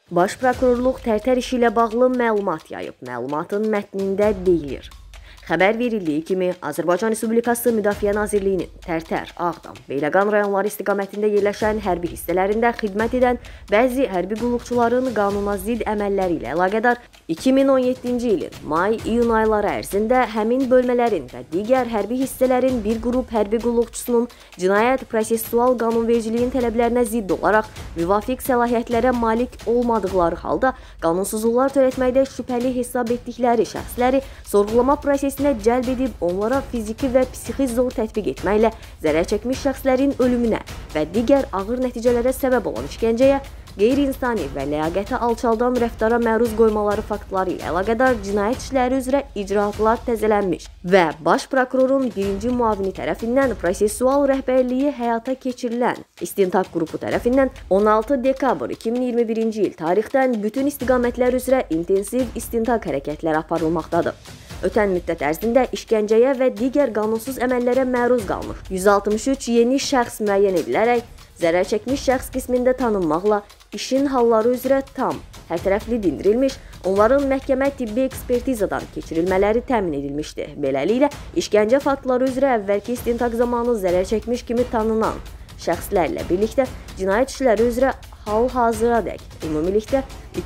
Baş Prokurorluq Tərtər işi ilə bağlı məlumat yayıb. Məlumatın mətnində deyilir. Xəbər verildiyi kimi, Azərbaycan Respublikası Müdafiə Nazirliyinin Tərtər, Ağdam, Beyləqan rayonları istiqamətində yerləşən hərbi hissələrində xidmət edən bəzi hərbi qulluqçuların qanuna zidd əməlləri ilə əlaqədar 2017-ci ilin may-iyun ayları ərzində həmin bölmələrin və digər hərbi hissələrin bir qrup hərbi qulluqçusunun cinayət prosessual qanunvericiliyin tələblərinə zidd olaraq müvafiq səlahiyyətlərə malik olmadıqları halda qanunsuzluqlar törətməkdə şübhəli hesab etdikləri şəxsləri sorğulama prosesinə cəlb edib onlara fiziki və psixi zor tətbiq etməklə zərər çəkmiş şəxslərin ölümünə və digər ağır nəticələrə səbəb olan işgəncəyə, qeyri-insani və ləyaqəti alçaldan rəftara məruz qoymaları faktları ilə əlaqədar cinayət işləri üzrə icraatlar təzələnmiş və Baş Prokurorun birinci müavini tərəfindən prosessual rəhbərliyi həyata keçirilən İstintaq qrupu tərəfindən 16 dekabr 2021-ci il tarixdən bütün istiqamətlər üzrə intensiv istintaq hərəkətləri aparılmaqdadır. Ötən müddət ərzində işgəncəyə və digər qanunsuz əməllərə məruz qalmış 163 yeni şəxs müəyyən edilərək, zərər çəkmiş şəxs qismində tanınmaqla işin halları üzrə tam, hərtərəfli dindirilmiş, onların məhkəmə tibbi ekspertizadan keçirilmələri təmin edilmişdir. Beləliklə, işgəncə faktları üzrə əvvəlki istintaq zamanı zərər çəkmiş kimi tanınan şəxslərlə birlikdə cinayət işləri üzrə hal-hazıradək ümumilikdə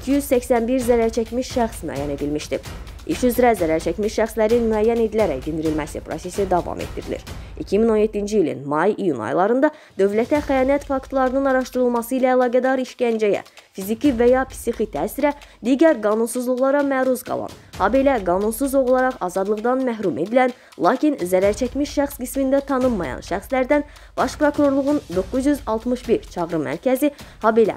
281 zərər çəkmiş şəxs müəyyən edilmişdir. İş üzrə zərər çəkmiş şəxslərin müəyyən edilərək dindirilməsi prosesi davam etdirilir. 2017-ci ilin may-iyun aylarında dövlətə xəyanət faktlarının araşdırılması ilə əlaqədar işgəncəyə, fiziki və ya psixi təsirə, digər qanunsuzluqlara məruz qalan, habelə qanunsuz olaraq azadlıqdan məhrum edilən, lakin zərər çəkmiş şəxs qismində tanınmayan şəxslərdən Baş Prokurorluğun 961 çağrı mərkəzi, habelə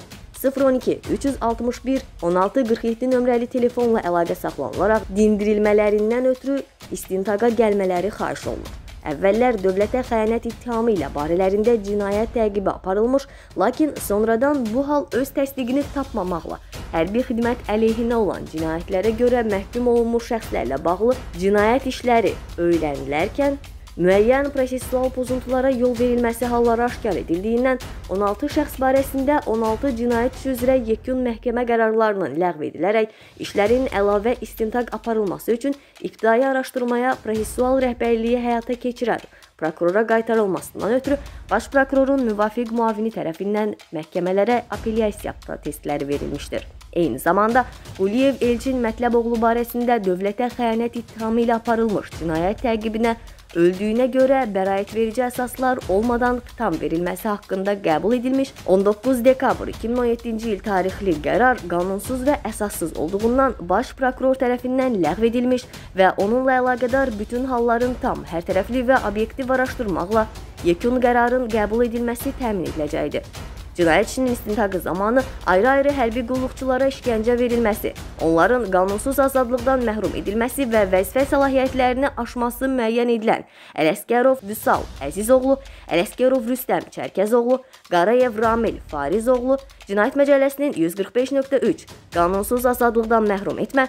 012-361-1647 nömrəli telefonla əlaqə saxlanılaraq dindirilmələrindən ötürü istintaqa gəlmələri xahiş olunur. Əvvəllər dövlətə xəyanət ittihamı ilə barələrində cinayət təqibi aparılmış, lakin sonradan bu hal öz təsdiqini tapmamaqla hərbi xidmət əleyhinə olan cinayətlərə görə məhkum olunmuş şəxslərlə bağlı cinayət işləri öyrənilərkən müəyyən prosessual pozuntulara yol verilməsi halları aşkar edildiyindən 16 şəxs barəsində 16 cinayət işi üzrə yekun məhkəmə qərarlarının ləğv edilərək işlərin əlavə istintaq aparılması üçün ibtidai araşdırmaya prosessual rəhbərliyi həyata keçirən prokurora qaytarılmasından ötürü Baş Prokurorun müvafiq müavini tərəfindən məhkəmələrə apellyasiya protestləri verilmişdir. Eyni zamanda Quliyev Elçin Mətləboğlu barəsində dövlətə xəyanət ittihamı ilə aparılmış cinayət təqibinə öldüyünə görə bəraət verici əsaslar olmadan xitam verilməsi haqqında qəbul edilmiş 19 dekabr 2017-ci il tarixli qərar qanunsuz və əsassız olduğundan Baş Prokuror tərəfindən ləğv edilmiş və onunla əlaqədar bütün halların tam, hərtərəfli və obyektiv araşdırmaqla yekun qərarın qəbul edilməsi təmin ediləcəkdir. Cinayət işinin istintaqı zamanı ayrı-ayrı hərbi qulluqçulara işgəncə verilməsi, onların qanunsuz azadlıqdan məhrum edilməsi və vəzifə səlahiyyətlərini aşması müəyyən edilən Ələsgərov Vüsal Əzizoğlu, Ələsgərov Rüstəm Çərkəzoğlu, Qarayev Ramil Farizoğlu, Cinayət Məcəlləsinin 145.3 qanunsuz azadlıqdan məhrum etmə,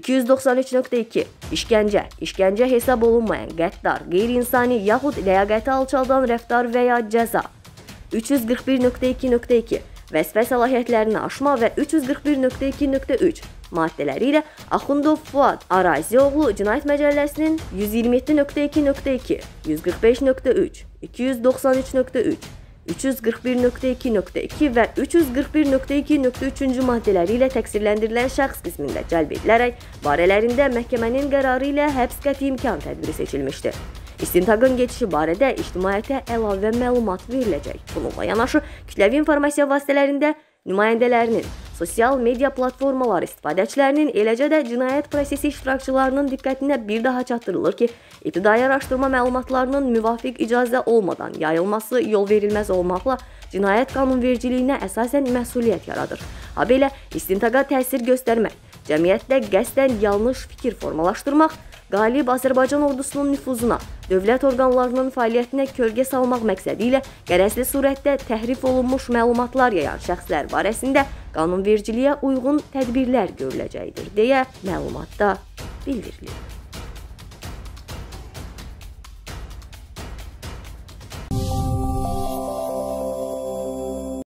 293.2 işgəncə hesab olunmayan qəddar, qeyri-insani yaxud ləyaqəti alçaldan rəftar və ya cəza, 341.2.2 vəzifə səlahiyyətlərini aşma və 341.2.3 maddələri ilə Axundov Fuad Arazioğlu Cinayət Məcəlləsinin 127.2.2, 145.3, 293.3, 341.2.2 və 341.2.3-cü maddələri ilə təqsirləndirilən şəxs qismində cəlb edilərək barələrində məhkəmənin qərarı ilə həbs qəti imkan tədbiri seçilmişdir. İstintaqın geçişi barədə ictimaiyyətə əlavə məlumat veriləcək. Bununla yanaşı, kütləvi informasiya vasitələrində nümayəndələrinin, sosial media platformaları istifadəçilərinin, eləcə də cinayət prosesi iştirakçılarının diqqətinə bir daha çatdırılır ki, ibtidai araşdırma məlumatlarının müvafiq icazə olmadan yayılması yol verilməz olmaqla cinayət qanunvericiliyinə əsasən məsuliyyət yaradır. Habelə istintaqa təsir göstərmək, cəmiyyətdə qəsdən yanlış fikir formalaşdırmaq, qalib Azərbaycan ordusunun nüfuzuna, dövlət orqanlarının fəaliyyətinə kölgə salmaq məqsədi ilə qərəzli surətdə təhrif olunmuş məlumatlar yayan şəxslər barəsində qanunvericiliyə uyğun tədbirlər görüləcəkdir, deyə məlumatda bildirilir.